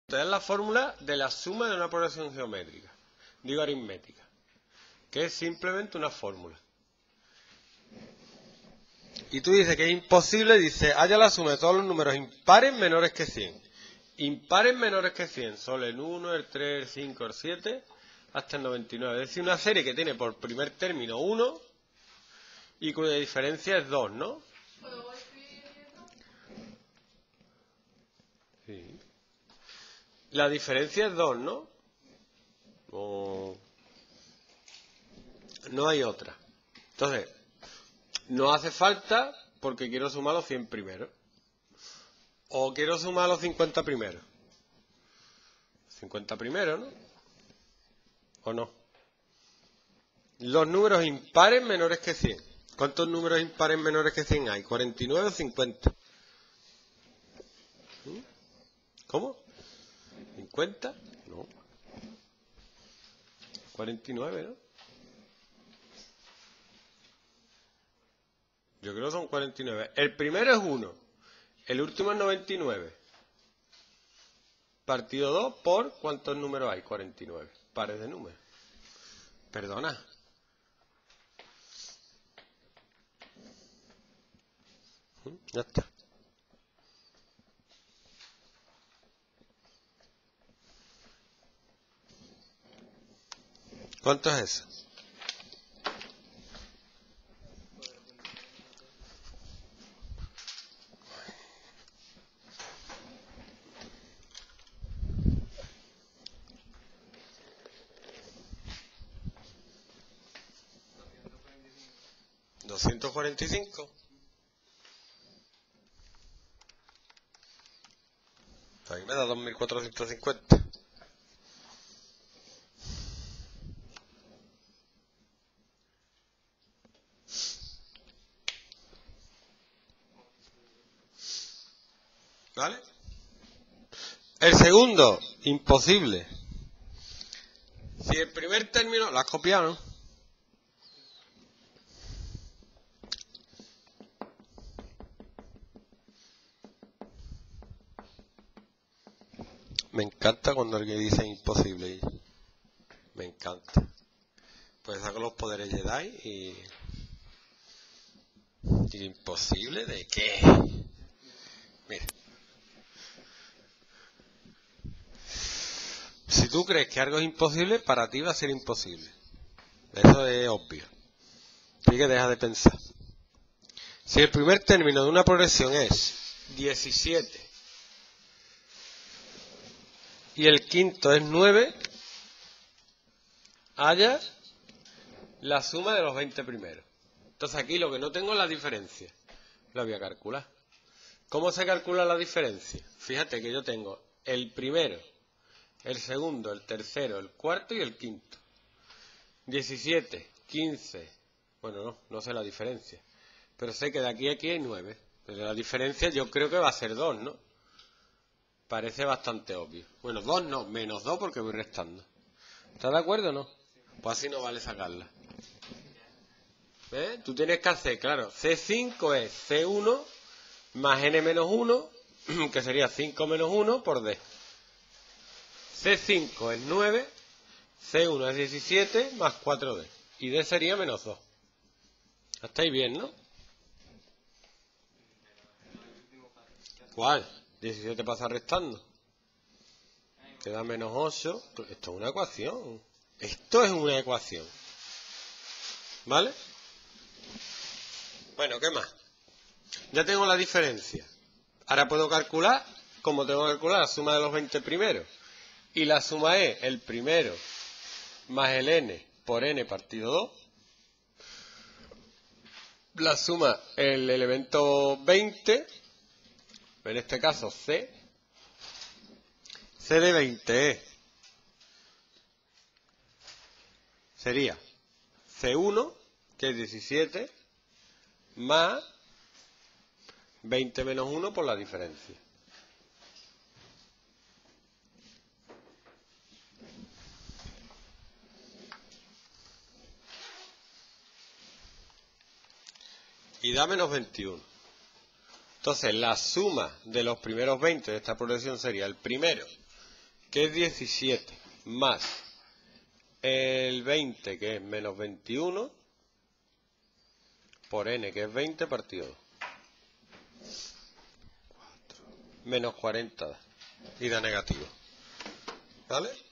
Te dan la fórmula de la suma de una progresión geométrica, digo aritmética, que es simplemente una fórmula. Y tú dices que es imposible, dice, haya la suma de todos los números impares menores que 100. Impares menores que 100, solo el 1, el 3, el 5, el 7, hasta el 99. Es decir, una serie que tiene por primer término 1 y cuya diferencia es 2, ¿no? ¿Puedo escribirlo? Sí. La diferencia es 2, ¿no? No hay otra. Entonces, no hace falta porque quiero sumar los 100 primeros. O quiero sumar los 50 primeros. 50 primeros, ¿no? ¿O no? Los números impares menores que 100. ¿Cuántos números impares menores que 100 hay? ¿49 o 50? ¿Cómo? ¿50? No. 49, ¿no? Yo creo que son 49. El primero es 1. El último es 99. Partido 2 por ¿cuántos números hay? 49. Pares de números. Perdona. Ya está. ¿Cuánto es eso? ¿245? Ahí me da 2450. ¿Vale? El segundo, imposible. Si el primer término, ¿lo has copiado, no? Me encanta cuando alguien dice imposible. Me encanta. Pues saco los poderes Jedi y ¿imposible de qué? Mira. Si tú crees que algo es imposible, para ti va a ser imposible. Eso es obvio. Así que deja de pensar. Si el primer término de una progresión es 17 y el quinto es 9, haya la suma de los 20 primeros. Entonces aquí lo que no tengo es la diferencia. La voy a calcular. ¿Cómo se calcula la diferencia? Fíjate que yo tengo el primero, el segundo, el tercero, el cuarto y el quinto. 17, 15. Bueno, no sé la diferencia. Pero sé que de aquí a aquí hay 9. Pero la diferencia yo creo que va a ser 2, ¿no? Parece bastante obvio. Bueno, 2 no, menos 2 porque voy restando. ¿Estás de acuerdo o no? Pues así no vale sacarla. ¿Ves? Tú tienes que hacer, claro, C5 es C1 más N menos 1, que sería 5 menos 1 por D. C5 es 9, C1 es 17 más 4D. Y D sería menos 2. ¿Estáis bien, no? ¿Cuál? 17 pasa restando. Te da menos 8. Esto es una ecuación. Esto es una ecuación. ¿Vale? Bueno, ¿qué más? Ya tengo la diferencia. Ahora puedo calcular, como tengo que calcular, la suma de los 20 primeros. Y la suma es el primero más el n por n partido 2. La suma el elemento 20, en este caso C. C de 20 sería C1, que es 17, más 20 menos 1 por la diferencia. Y da menos 21. Entonces, la suma de los primeros 20 de esta progresión sería el primero que es 17, más el 20, que es menos 21, por n, que es 20, partido 2. Menos 40 y da negativo. ¿Vale?